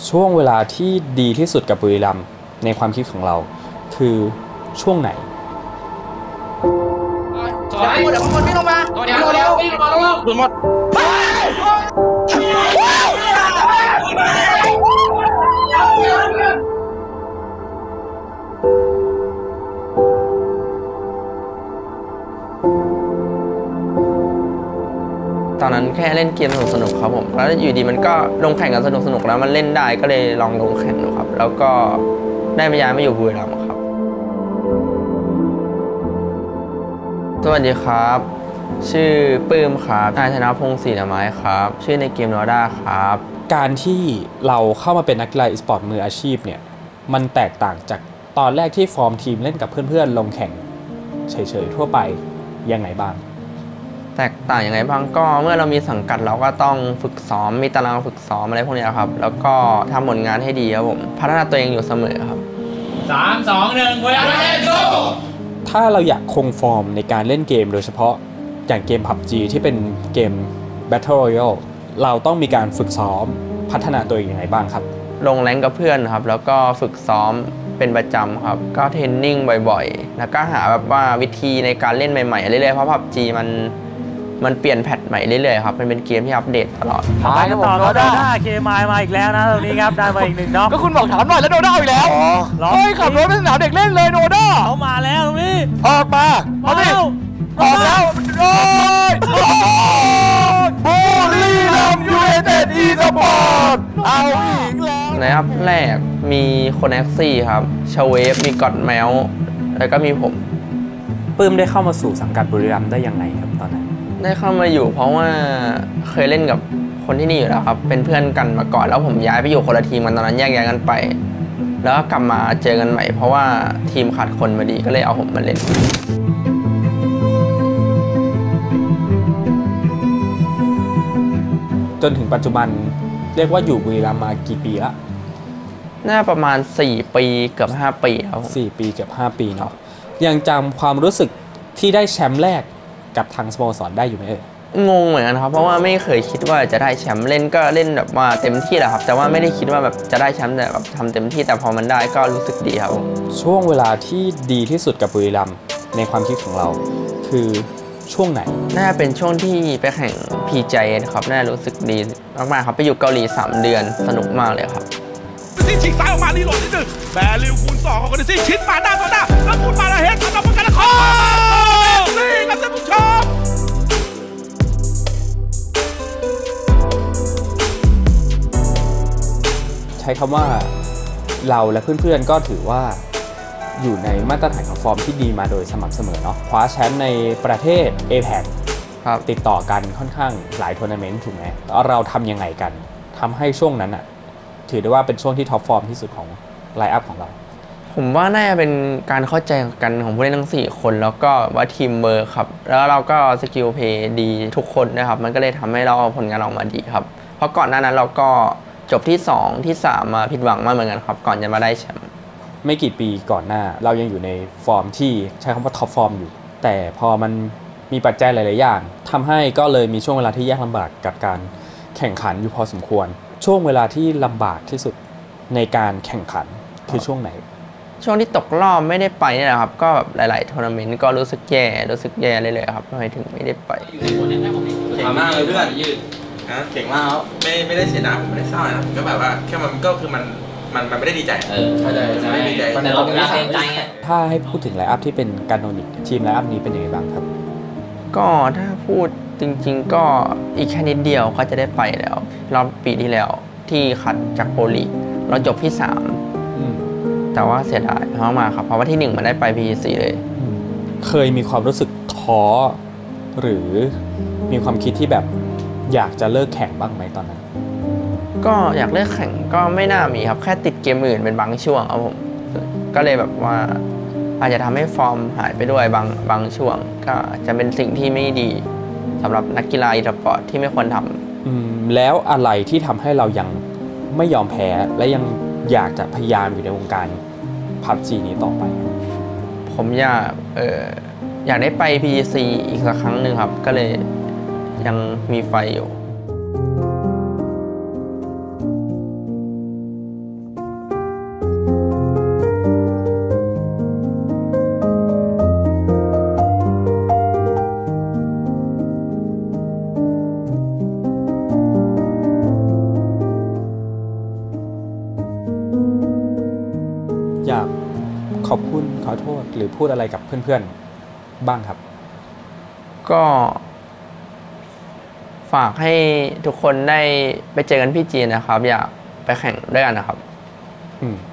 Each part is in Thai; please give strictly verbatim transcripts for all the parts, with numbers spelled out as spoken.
ช่วงเวลาที่ดีที่สุดกับบุรีรัมย์ในความคิดของเราคือช่วงไหนสวยเดี๋ยวคนวิ่งลงมาเดี๋ยวเดี๋ยววิ่งลงมาแล้วหลุดหมดตอนนั้นแค่เล่นเกมสนุกๆครับผมแล้วอยู่ดีมันก็ลงแข่งกันสนุกๆแล้วมันเล่นได้ก็เลยลองลงแข่งดูครับแล้วก็ได้มาย้ายมาอยู่บุรีรัมย์ครับสวัสดีครับชื่อปื้มครับนายธนพงศ์ศรีละไม้ครับชื่อในเกมโนด้าครับการที่เราเข้ามาเป็นนักกีฬาอีสปอร์ตมืออาชีพเนี่ยมันแตกต่างจากตอนแรกที่ฟอร์มทีมเล่นกับเพื่อนๆลงแข่งเฉยๆทั่วไปยังไงบ้างแตกต่างยังไงบ้างก็เมื่อเรามีสังกัดเราก็ต้องฝึกซ้อมมีตารางฝึกซ้อมอะไรพวกนี้ครับแล้วก็ทำผลงานให้ดีครับผมพัฒนาตัวเองอยู่เสมอครับสามสองหนึ่งบุรีรัมย์เล่นสู้ถ้าเราอยากคงฟอร์มในการเล่นเกมโดยเฉพาะอย่างเกม พับจี ที่เป็นเกม Battle Royale เราต้องมีการฝึกซ้อมพัฒนาตัวเองยังไงบ้างครับลงแรงกับเพื่อนครับแล้วก็ฝึกซ้อมเป็นประจำครับก็เทรนนิ่งบ่อยๆแล้วก็หาแบบว่าวิธีในการเล่นใหม่ๆเรื่อยๆเพราะ พับจี มันมันเปลี่ยนแพทใหม่เรื่อยๆครับมันเป็นเกมที่อัปเดตตลอดมากันต่อโดด้าเคมายมาอีกแล้วนะตรงนี้ครับได้มาอีกหนึ่งน็อกก็คุณบอกถามหน่อยแล้วโดด้าอีกแล้วเฮ้ยขับรถเป็นสนามเด็กเล่นเลยโดด้าเขามาแล้วตรงนี้ออกมาเอาดิออกแล้วโอ้ยบุรีรัมย์ยูไนเต็ดอีสปอร์ตเอาอีกแล้วนะครับแรกมีคนแอคซี่ครับชเวฟมีกอดแมวแล้วก็มีผมปื้มได้เข้ามาสู่สังกัดบุรีรัมย์ได้ยังไงครับตอนนั้นได้เข้ามาอยู่เพราะว่าเคยเล่นกับคนที่นี่อยู่แล้วครับเป็นเพื่อนกันมาก่อนแล้วผมย้ายไปอยู่คนละทีมกันตอนนั้นแยกย้ายกันไปแล้วก็กลับมาเจอกันใหม่เพราะว่าทีมขาดคนมาดีก็เลยเอาผมมาเล่นจนถึงปัจจุบันเรียกว่าอยู่บุรีรัมย์มากี่ปีละน่าประมาณสี่ปีเกือบห้าปีครับสี่ปีเกือบห้าปีเนาะยังจำความรู้สึกที่ได้แชมป์แรกกับทางสโมสรได้อยู่ไหมเอ่ยงงเหมือนกันครับเพราะว่าไม่เคยคิดว่าจะได้แชมป์เล่นก็เล่นแบบว่าเต็มที่แหละครับแต่ว่าไม่ได้คิดว่าแบบจะได้แชมป์แต่แบบทำเต็มที่แต่พอมันได้ก็รู้สึกดีครับช่วงเวลาที่ดีที่สุดกับบุรีรัมย์ในความคิดของเราคือช่วงไหนน่าเป็นช่วงที่ไปแข่ง พี เจ ครับน่ารู้สึกดีมากๆครับไปอยู่เกาหลีสามเดือนสนุกมากเลยครับซี่ชิงซ้ายออกมาลีโหลดนิดนึงแบริวคูณสองของคนซี่ชิดมาหน้าต่อหน้าแล้วพูดมาแล้วเฮ็ดทำเราประกันละครนี่ครับท่านผู้ชมใช้คำว่าเราและเพื่อนๆก็ถือว่าอยู่ในมาตรฐานของฟอร์มที่ดีมาโดยสม่ำเสมอเนาะคว้าแชมป์ในประเทศ เอ แพค ครับติดต่อกันค่อนข้างหลายทัวร์นาเมนต์ถูกไหมเราทำยังไงกันทำให้ช่วงนั้นอะถือได้ว่าเป็นช่วงที่ท็อปฟอร์มที่สุดของไลน์อัพของเราผมว่าน่าจะเป็นการเข้าใจกันของผู้เล่นทั้งสี่คนแล้วก็ว่าทีมเวิร์คครับแล้วเราก็สกิลเพย์ดีทุกคนนะครับมันก็เลยทำให้เราเอาผลงานออกมาดีครับเพราะก่อนหน้านั้นเราก็จบที่สองที่สามมาผิดหวังมากเหมือนกันครับก่อนจะมาได้แชมป์ไม่กี่ปีก่อนหน้าเรายังอยู่ในฟอร์มที่ใช้คำว่าท็อปฟอร์มอยู่แต่พอมันมีปัจจัยหลายๆอย่างทำให้ก็เลยมีช่วงเวลาที่ยากลำบากกับการแข่งขันอยู่พอสมควรช่วงเวลาที่ลำบากที่สุดในการแข่งขันคือช่วงไหนช่วงที่ตกรอบไม่ได้ไปนี่แหละครับก็แบบหลายๆทัวร์นาเมนต์ก็รู้สึกแย่รู้สึกแย่เลยเลยครับทำไมถึงไม่ได้ไปเก่งมากเลยเพื่อนยืดนะเก่งมากแล้วไม่ไม่ได้เสียดายผมไม่ได้เศร้านะก็แบบว่าแค่มันก็คือมันมันมันไม่ได้ดีใจเออเข้าใจไม่ได้ดีใจแต่เราไม่ได้เสียใจถ้าให้พูดถึงไลน์อัพที่เป็นการโนนิกทีมไลน์อัพนี้เป็นยังไงบ้างครับก็ถ้าพูดจริงๆก็อีกแค่นิดเดียวก็จะได้ไปแล้วรอบปีที่แล้วที่คัดจากโปรลีกเราจบที่สามแต่ว่าเสียดายมากๆครับเพราะว่าที่หนึ่งมันได้ไป พี ซี เลยเคยมีความรู้สึกท้อหรือมีความคิดที่แบบอยากจะเลิกแข่งบ้างไหมตอนนั้นก็อยากเลิกแข่งก็ไม่น่ามีครับแค่ติดเกมอื่นเป็นบางช่วงครับผมก็เลยแบบว่าอาจจะทำให้ฟอร์มหายไปด้วยบางบางช่วงก็จะเป็นสิ่งที่ไม่ดีสำหรับนักกีฬาอีสปอร์ตที่ไม่ควรทำอืมแล้วอะไรที่ทำให้เรายังไม่ยอมแพ้และยังอยากจะพยายามอยู่ในวงการ พับจี นี้ต่อไปผมอยากเอออยากได้ไป พี ซี อีกสักครั้งหนึ่งครับก็เลยยังมีไฟอยู่อยากขอบคุณขอโทษหรือพูดอะไรกับเพื่อนๆบ้างครับก็ฝากให้ทุกคนได้ไปเจอกันที่จีนนะครับอยากไปแข่งด้วยกันนะครับอืม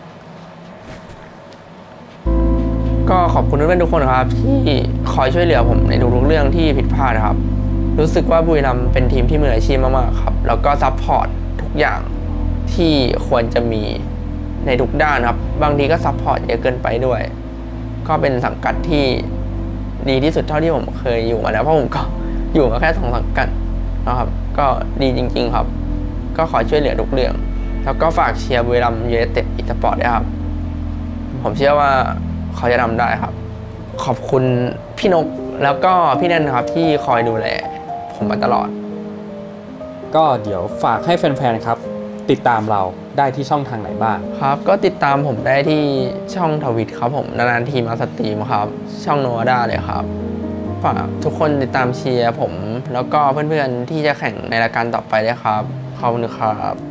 ก็ขอบคุณเพื่อนๆทุกคนครับที่คอยช่วยเหลือผมในทุกๆเรื่องที่ผิดพลาดนะครับรู้สึกว่าบุรีรัมย์เป็นทีมที่มืออาชีพมากๆครับแล้วก็ซัพพอร์ตทุกอย่างที่ควรจะมีในทุกด้านครับบางทีก็ซัพพอร์ตเยอะเกินไปด้วยก็เป็นสังกัดที่ดีที่สุดเท่าที่ผมเคยอยู่มาแล้วเพราะผมก็อยู่มาแค่สองสังกัดนะครับก็ดีจริงๆครับก็ขอช่วยเหลือทุกเรื่องแล้วก็ฝากเชียร์บุรีรัมย์ยูไนเต็ดอีสปอร์ตด้วยครับผมเชื่อว่าเขาจะทำได้ครับขอบคุณพี่นกแล้วก็พี่แนนครับที่คอยดูแลผมมาตลอดก็เดี๋ยวฝากให้แฟนๆครับติดตามเราได้ที่ช่องทางไหนบ้างครับก็ติดตามผมได้ที่ช่องทวิตครับผมนานๆทีมาสตรีมครับช่องโนวาด้าเลยครับฝากทุกคนติดตามเชียร์ผมแล้วก็เพื่อนๆที่จะแข่งในรายการต่อไปด้วยครับขอบคุณครับ